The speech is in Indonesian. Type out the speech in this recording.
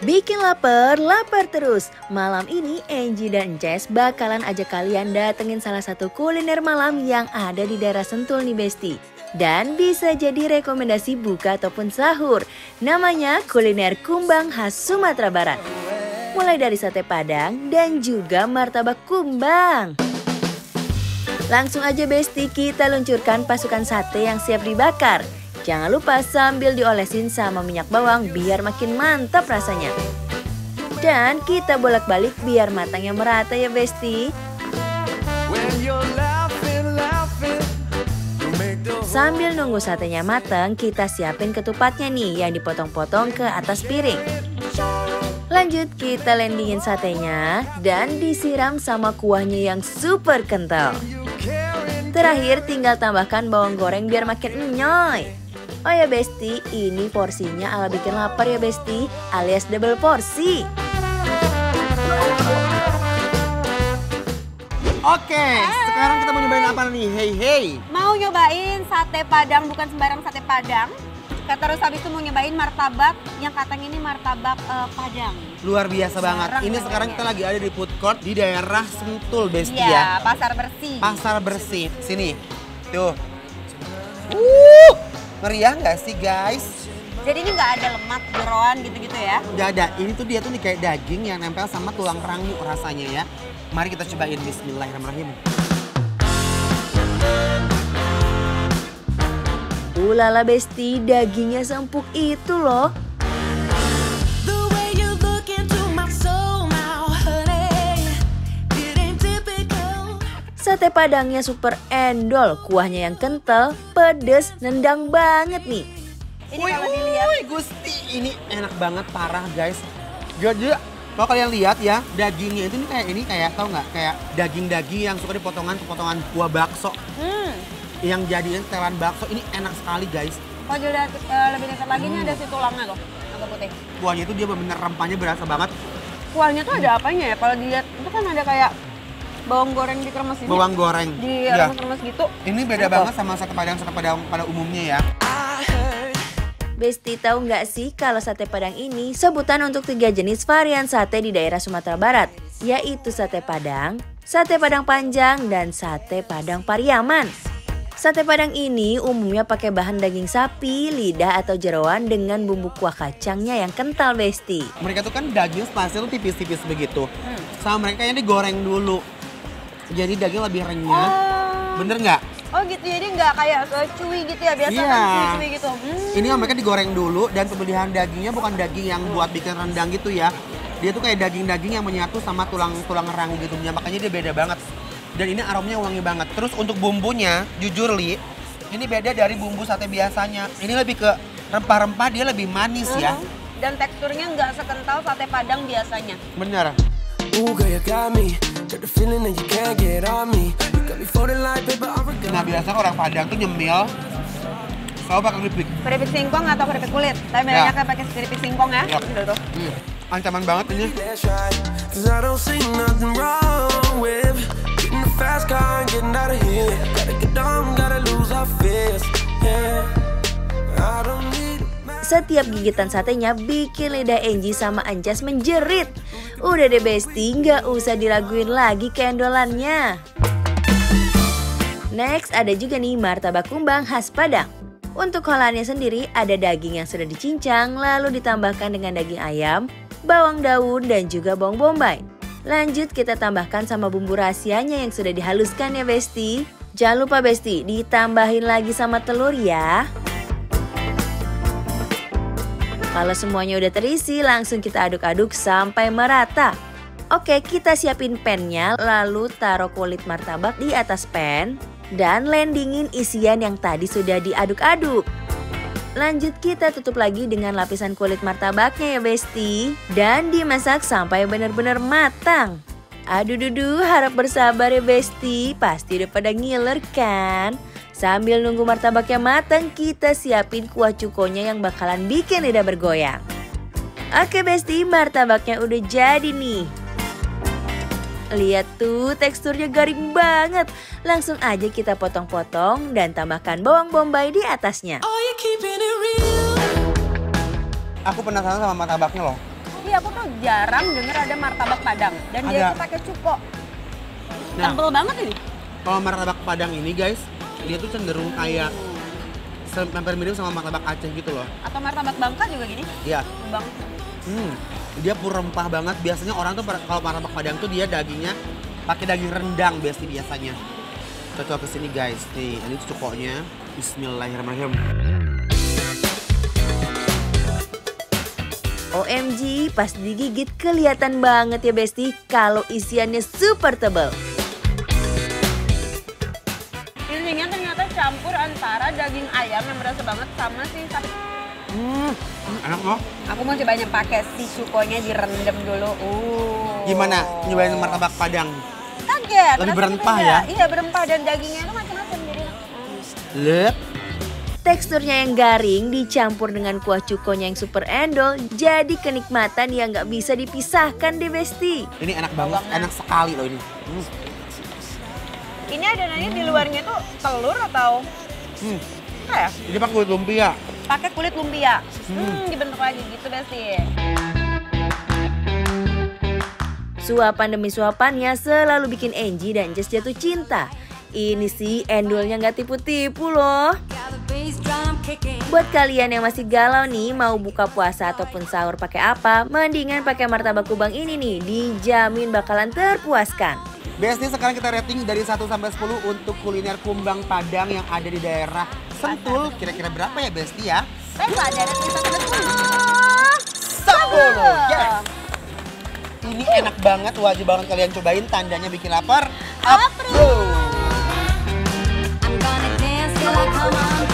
Bikin lapar, lapar terus. Malam ini Angie dan Jess bakalan ajak kalian datengin salah satu kuliner malam yang ada di daerah Sentul nih Besti. Dan bisa jadi rekomendasi buka ataupun sahur. Namanya kuliner kumbang khas Sumatera Barat. Mulai dari sate padang dan juga martabak kumbang. Langsung aja Besti, kita luncurkan pasukan sate yang siap dibakar. Jangan lupa sambil diolesin sama minyak bawang biar makin mantap rasanya. Dan kita bolak-balik biar matangnya merata ya Besti. Sambil nunggu satenya matang, kita siapin ketupatnya nih yang dipotong-potong ke atas piring. Lanjut kita landingin satenya dan disiram sama kuahnya yang super kental. Terakhir tinggal tambahkan bawang goreng biar makin enyoy. Oh ya Besti, ini porsinya ala bikin lapar ya Besti, alias double porsi. Oke, sekarang kita mau nyobain apa nih? Hey. Mau nyobain sate padang, bukan sembarang sate padang. Terus habis itu mau nyobain martabak, yang katanya ini martabak padang. Luar biasa banget. Ini sekarang kita lagi ada di food court di daerah Sentul Besti ya. Pasar bersih. Pasar bersih. Sini, tuh. Meriah nggak sih guys? Jadi ini nggak ada lemak, jeroan gitu-gitu ya? Nggak ada, ini tuh dia tuh nih kayak daging yang nempel sama tulang rangu rasanya ya. Mari kita cobain, bismillahirrahmanirrahim. Ulala Besti, dagingnya sempuk itu loh. Sate padangnya super endol, kuahnya yang kental, pedes, nendang banget nih. Ini kalau dilihat, Gusti, ini enak banget parah guys. Jadi kalau kalian lihat ya, dagingnya itu ini kayak tau nggak? Kayak daging-daging yang suka potongan kuah bakso. Yang jadiin telan bakso, ini enak sekali guys. kalau dilihat lebih dekat lagi ini ada si tulangnya tuh, agak putih. Kuahnya itu dia bener rempahnya berasa banget. Kuahnya tuh ada apanya ya? Kalau dilihat itu kan ada kayak bawang goreng dikeremes ini. Bawang goreng. Remes-remes gitu. Ini beda banget sama sate padang pada umumnya ya. Besti tahu nggak sih kalau sate padang ini sebutan untuk 3 jenis varian sate di daerah Sumatera Barat, yaitu sate padang panjang, dan sate padang Pariaman. Sate padang ini umumnya pakai bahan daging sapi, lidah atau jeroan dengan bumbu kuah kacangnya yang kental Besti. Mereka tuh kan daging spasial tipis-tipis begitu. Sama mereka yang digoreng dulu. Jadi daging lebih renyah. Bener nggak? Oh gitu, jadi nggak kayak cuy gitu ya, biasa kan cuy gitu. Ini mereka digoreng dulu dan pemilihan dagingnya bukan daging yang buat bikin rendang gitu ya. Dia tuh kayak daging-daging yang menyatu sama tulang rangu gitu. Makanya dia beda banget. Dan ini aromanya wangi banget. Terus untuk bumbunya, jujur Li, ini beda dari bumbu sate biasanya. Ini lebih ke rempah-rempah, dia lebih manis ya. Dan teksturnya nggak sekental sate padang biasanya. Bener. Nah biasa orang Padang tuh nyemil selalu pakai keripik. Keripik singkong atau keripik kulit? Tapi banyak yang pakai keripik singkong ya. Gitu tuh. Ancaman banget ini. Setiap gigitan satenya bikin lidah Angie sama Anjas menjerit. Udah deh Besti, nggak usah diraguin lagi keendolannya. Next ada juga nih martabak kumbang khas Padang. Untuk olahannya sendiri ada daging yang sudah dicincang lalu ditambahkan dengan daging ayam, bawang daun dan juga bawang bombay. Lanjut kita tambahkan sama bumbu rahasianya yang sudah dihaluskan ya Besti. Jangan lupa Besti, ditambahin lagi sama telur ya. Kalau semuanya udah terisi, langsung kita aduk-aduk sampai merata. Oke, kita siapin pannya, lalu taruh kulit martabak di atas pan dan landingin isian yang tadi sudah diaduk-aduk. Lanjut kita tutup lagi dengan lapisan kulit martabaknya ya Besti. Dan dimasak sampai benar-benar matang. Aduh harap bersabar ya Besti, pasti udah pada ngiler kan? Sambil nunggu martabaknya matang, kita siapin kuah cukonya yang bakalan bikin lidah bergoyang. Oke Besti, martabaknya udah jadi nih. Lihat tuh, teksturnya garing banget. Langsung aja kita potong-potong dan tambahkan bawang bombay di atasnya. Aku penasaran sama martabaknya loh. Tapi aku tuh jarang denger ada martabak Padang. Dan dia Ada. itu pakai cuko. Nah. Tebel banget ini. Kalau martabak Padang ini guys, dia tuh cenderung kayak hampir mirip sama martabak Aceh gitu loh. Atau martabak Bangka juga gini. Iya. Bang. Dia pur rempah banget. Biasanya orang tuh kalau martabak Padang tuh dia dagingnya pakai daging rendang biasanya. Coba kesini guys. Nih, ini tuh cukonya. Bismillahirrahmanirrahim. OMG, pas digigit kelihatan banget ya Besti kalau isiannya super tebal. Isinya ternyata campur antara daging ayam yang berasa banget sama si sapi. Enak loh. Aku mau cobain yang pakai si cukonya direndam dulu. Gimana nyobain martabak Padang? Kaget. Lebih rasanya berempah beda. ya? Iya berempah dan dagingnya itu macam-macam jadi. Lihat. Teksturnya yang garing dicampur dengan kuah cukonya yang super endol, jadi kenikmatan yang nggak bisa dipisahkan deh Besti. Ini enak banget, enak sekali loh ini. Ini adonannya di luarnya tuh telur atau apa ya? Ini pakai kulit lumpia. Pakai kulit lumpia. Dibentuk lagi gitu Besti. Suapan demi suapannya selalu bikin Angie dan Jess jatuh cinta. Ini sih endolnya nggak tipu-tipu loh. Buat kalian yang masih galau nih mau buka puasa ataupun sahur pakai apa, mendingan pakai martabak kubang ini nih, dijamin bakalan terpuaskan. Besti, sekarang kita rating dari 1 sampai 10 untuk kuliner kumbang Padang yang ada di daerah Sentul. Kira-kira berapa ya Besti ya? Baiklah, dari 1 sampai 10. Yes. Ini enak banget, wajib banget kalian cobain, tandanya bikin lapar. Approve. Approve. I'm gonna dance till I come on.